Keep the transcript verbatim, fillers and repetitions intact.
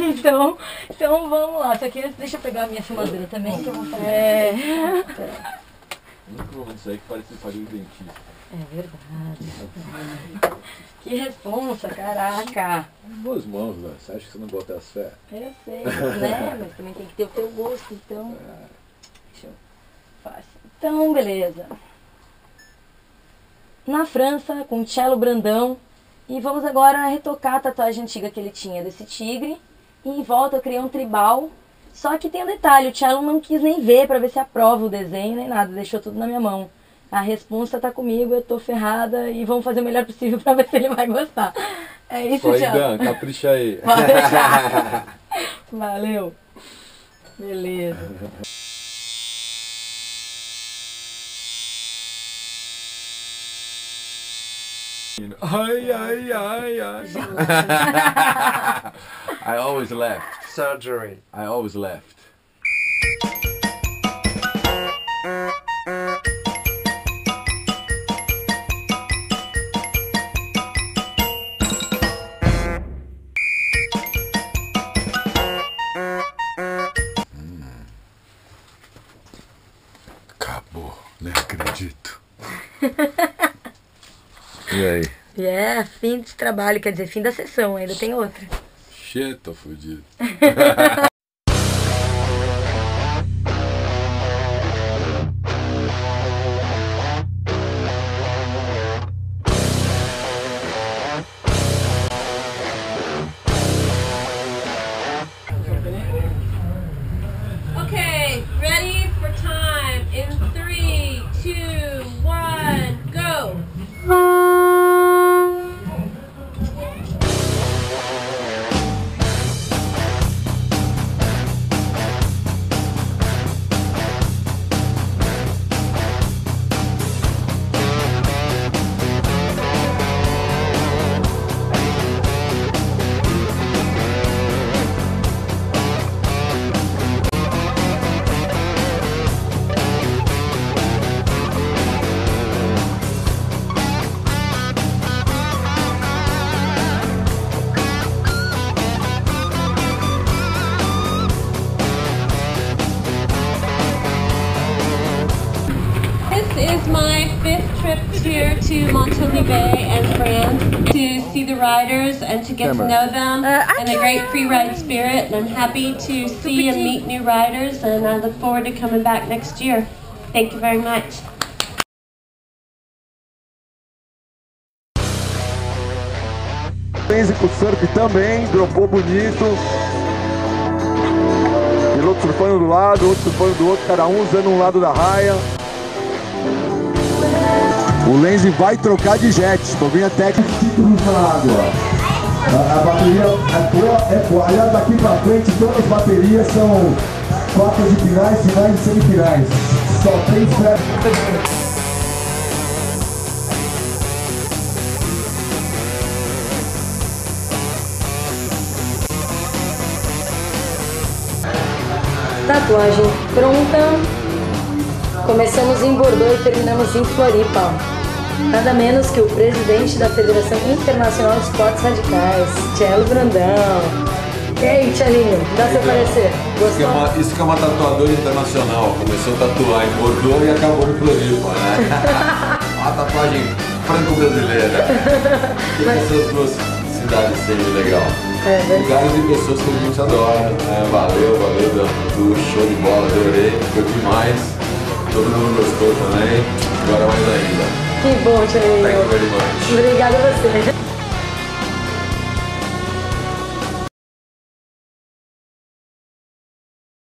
Então, então vamos lá. Só que antes, deixa eu pegar a minha filmadora também, que eu vou fazer. É... Não isso aí que parece que faria o dentista. É verdade. Que responsa, caraca. Boas mãos, velho. Você acha que você não bota as fé? Eu sei, né? Mas também tem que ter o teu gosto, então. Deixa eu... Fácil. Então, beleza. Na França, com o Cello Brandão. E vamos agora retocar a tatuagem antiga que ele tinha desse tigre. E em volta eu criei um tribal. Só que tem um detalhe, o Cello não quis nem ver pra ver se aprova o desenho nem nada. Deixou tudo na minha mão. A responsa tá comigo, eu tô ferrada e vamos fazer o melhor possível pra ver se ele vai gostar. É isso, Só aí, Cello. Dan, capricha aí. Pode deixar. Valeu. Beleza. Ai, ai, ai, ai. I always left. Surgery. I always left. Hum. Acabou, nem acredito. E aí? E é fim de trabalho, quer dizer, fim da sessão, ainda tem outra. Shit, tô fudido. Okay, ready for time in three, two, one, go! This is my fifth trip here to Montalivet and France to see the riders and to get to know them in a great free ride spirit. And I'm happy to see and meet new riders, and I look forward to coming back next year. Thank you very much. Basic Surf também, dropou bonito. Piloto surfando do lado, outro surfando do outro, cada um usando um lado da raia. O Lenzi vai trocar de jet, bobinha técnica. Títulos na água. A, a bateria é boa, é boa. Aliás, daqui pra frente todas as baterias são quartas de finais, finais e semifinais. Só tem certo. Tatuagem pronta. Começamos em Bordeaux e terminamos em Floripa. Nada menos que o presidente da Federação Internacional de Esportes Radicais, Cello Brandão. E aí, Tchelinho, dá seu parecer? Gostou? Isso que, é uma, isso que é uma tatuadora internacional. Começou a tatuar em Bordeaux e acabou em Floripa, né? Uma tatuagem franco-brasileira. Tem que essas duas cidades serem legal. É, lugares e pessoas que a gente adora. É, valeu, valeu, Dan. Tu show de bola, adorei. Foi demais. Todo mundo gostou também. Agora mais ainda. Que bom, Tchelinho. Thank you very much. Obrigada a você.